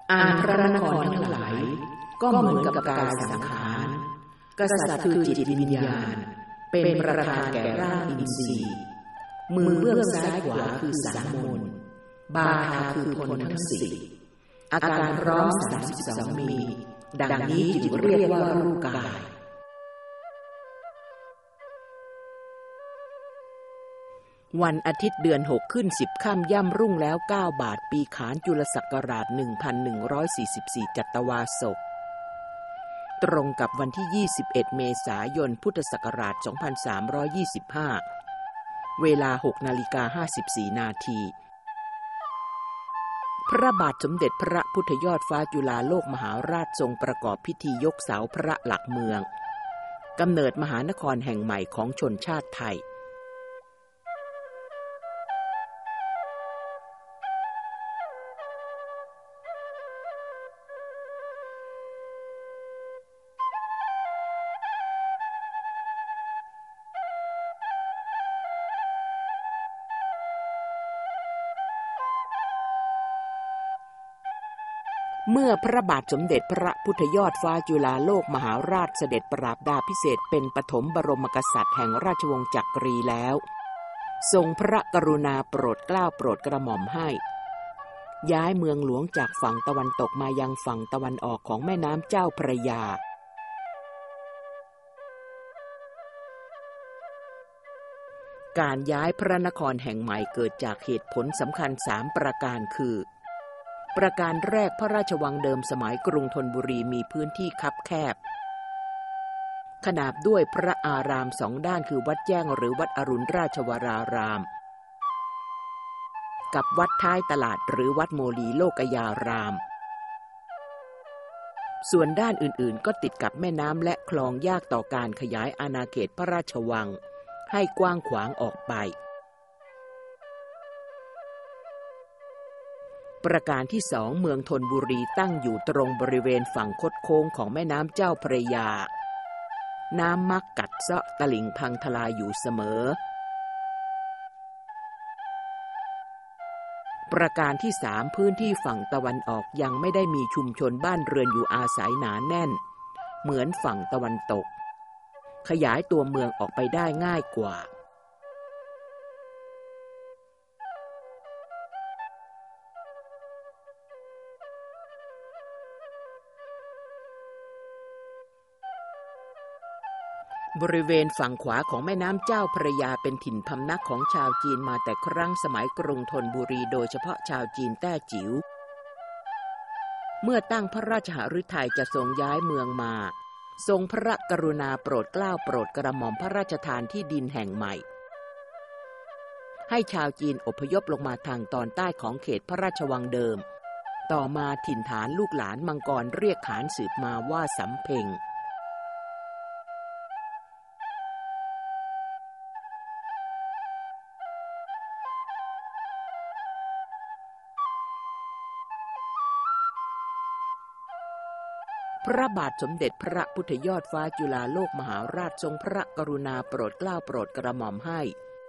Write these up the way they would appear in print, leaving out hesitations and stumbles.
อันพระนครทั้งหลายก็เหมือนกับกายสังขารกษัตริย์คือจิตวิญญาณเป็นประธานแก่ร่างอินทรีย์มือเบื้องซ้ายขวาคือสามมนบาทาคือพลทั้งสี่อาการพร้อม32มีดังนี้จึงเรียกว่ารูปกายวันอาทิตย์เดือน6ขึ้น10ค่ำย่ำรุ่งแล้ว9 บาทปีขานจุลศักราช1144จัตวาศกตรงกับวันที่21เมษายนพุทธศักราช2325เวลา 6:54 นาทีพระบาทสมเด็จพระพุทธยอดฟ้าจุฬาโลกมหาราชทรงประกอบพิธียกเสาพระหลักเมืองกำเนิดมหานครแห่งใหม่ของชนชาติไทยเมื่อพระบาทสมเด็จพระพุทธยอดฟ้าจุฬาโลกมหาราชเสด็จปราบดาพิเศษเป็นปฐมบรมกษัตริย์แห่งราชวงศ์จักรีแล้วทรงพระกรุณาโปรดเกล้าโปรดกระหม่อมให้ย้ายเมืองหลวงจากฝั่งตะวันตกมายังฝั่งตะวันออกของแม่น้ำเจ้าพระยาการย้ายพระนครแห่งใหม่เกิดจากเหตุผลสำคัญ3ประการคือประการแรกพระราชวังเดิมสมัยกรุงธนบุรีมีพื้นที่คับแคบขนาบด้วยพระอาราม2ด้านคือวัดแจ้งหรือวัดอรุณราชวรารามกับวัดท้ายตลาดหรือวัดโมลีโลกยารามส่วนด้านอื่นๆก็ติดกับแม่น้ำและคลองยากต่อการขยายอาณาเขตพระราชวังให้กว้างขวางออกไปประการที่2เมืองธนบุรีตั้งอยู่ตรงบริเวณฝั่งคดโค้งของแม่น้ำเจ้าพระยาน้ำมักกัดเซาะตลิ่งพังทลายอยู่เสมอประการที่3พื้นที่ฝั่งตะวันออกยังไม่ได้มีชุมชนบ้านเรือนอยู่อาศัยหนาแน่นเหมือนฝั่งตะวันตกขยายตัวเมืองออกไปได้ง่ายกว่าบริเวณฝั่งขวาของแม่น้ำเจ้าพระยาเป็นถิ่นพำนักของชาวจีนมาแต่ครั้งสมัยกรุงธนบุรีโดยเฉพาะชาวจีนแต้จิ๋วเมื่อตั้งพระราชหฤทัยจะทรงย้ายเมืองมาทรงพระกรุณาโปรดเกล้าโปรดกระหม่อมพระราชทานที่ดินแห่งใหม่ให้ชาวจีนอพยพลงมาทางตอนใต้ของเขตพระราชวังเดิมต่อมาถิ่นฐานลูกหลานมังกรเรียกขานสืบมาว่าสำเพ็งพระบาทสมเด็จพระพุทธยอดฟ้าจุฬาโลกมหาราชทรงพระกรุณาโปรดเกล้าโปรดกระหม่อมให้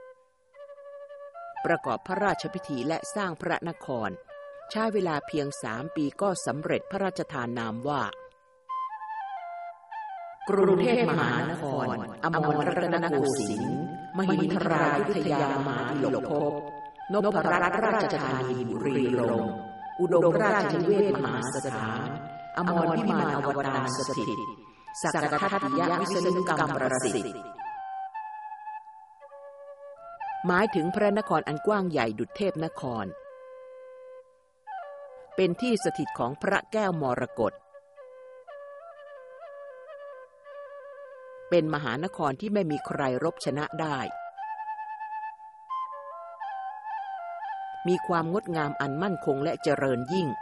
ประกอบพระราชพิธีและสร้างพระนครใช้เวลาเพียง3 ปีก็สำเร็จพระราชทานนามว่ากรุงเทพมหานครอมรรัตนโกสินทร์มหินทรายุทธยามหาดิลกภพนพรัตนราชธานีบุรีรัมย์อุดมราชนิเวศมหาสถานอมรวิมานอวตารสถิตสักกทัตติยวิษณุกรรมประสิทธิ์หมายถึงพระนครอันกว้างใหญ่ดุจเทพนครเป็นที่สถิตของพระแก้วมรกตเป็นมหานครที่ไม่มีใครรบชนะได้มีความงดงามอันมั่นคงและเจริญยิ่ง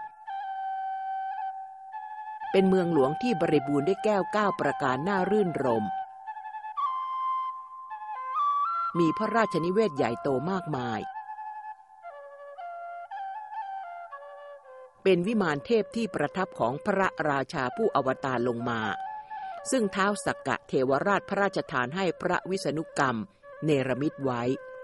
เป็นเมืองหลวงที่บริบูรณ์ด้วยแก้ว9ประการน่ารื่นรมย์มีพระราชนิเวศใหญ่โตมากมายเป็นวิมานเทพที่ประทับของพระราชาผู้อวตารลงมาซึ่งท้าวสักกะเทวราชพระราชทานให้พระวิษณุกรรมเนรมิตไว้